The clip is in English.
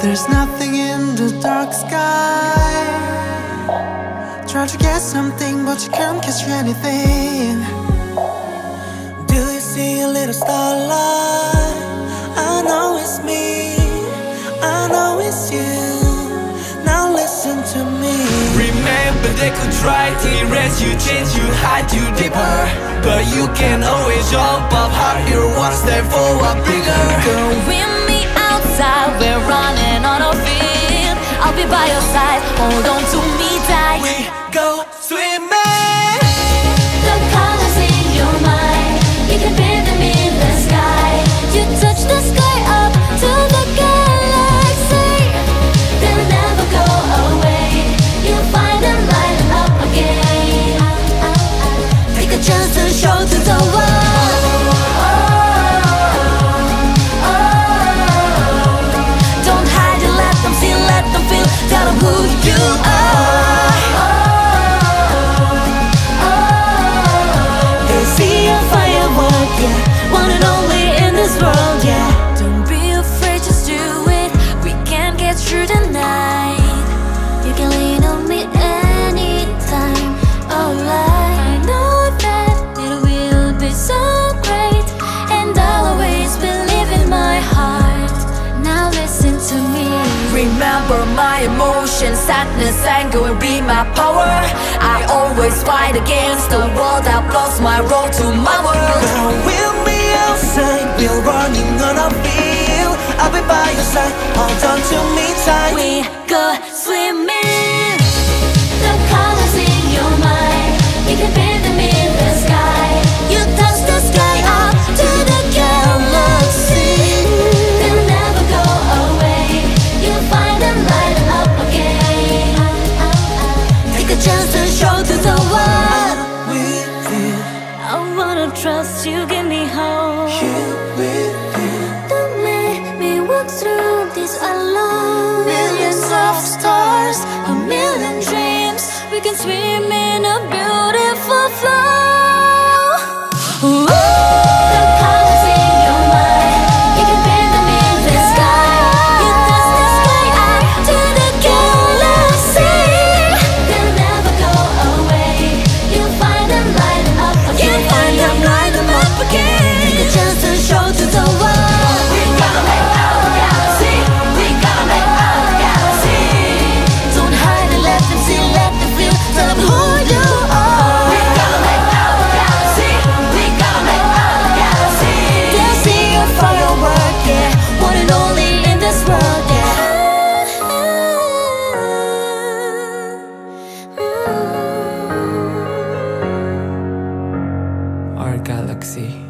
There's nothing in the dark sky. Try to get something but you can't catch anything. Do you see a little starlight? I know it's me, I know it's you. Now listen to me. Remember they could try to erase you, change you, hide you deeper, but you can always jump up higher, one step forward bigger. Go with me outside, we're running on a field. I'll be by your side, hold on to me tight. We go swimming. The colors in your mind, you can paint them in the sky. You touch the sky up to the galaxy. They'll never go away. You'll find them lighting up again. Take a chance to show to the world. Don't hide it, let them see, let them feel. Tell them who you are. They see a firework, yeah, one and only in this world, yeah. Don't be afraid, just do it. We can get through the night. You can lean on me anytime, alright. I know that it will be so great, and I'll always believe in my heart. Now listen to me. Remember my emotions, sadness, anger will be my power. I always fight against the world, I've lost my road to my world. Now we'll be outside, we're running on a field. I'll be by your side, hold on to me tight. We go swimming. The colors in your mind, you can paint them in the sky. You touch the sky up to the galaxy. They'll never go away. You'll find them lighting up again. Take a chance to show to the world. With you, I wanna trust you, give me hope. here with you. Don't make me walk through this alone. Millions of stars, a million dreams. We can swim in a beautiful flow. The colors in your mind, you can paint them in the sky. You touch the sky up to the galaxy. They'll never go away. You'll find them lighting up again. You'll find them lighting up again. Take a chance to show to the world. We gotta make our galaxy. We gotta make our galaxy. Don't hide and let them see, let them feel. Tell them who you are. We gotta make our galaxy. We gotta make our galaxy. They'll see a firework, yeah, one and only in this world, yeah. Our galaxy.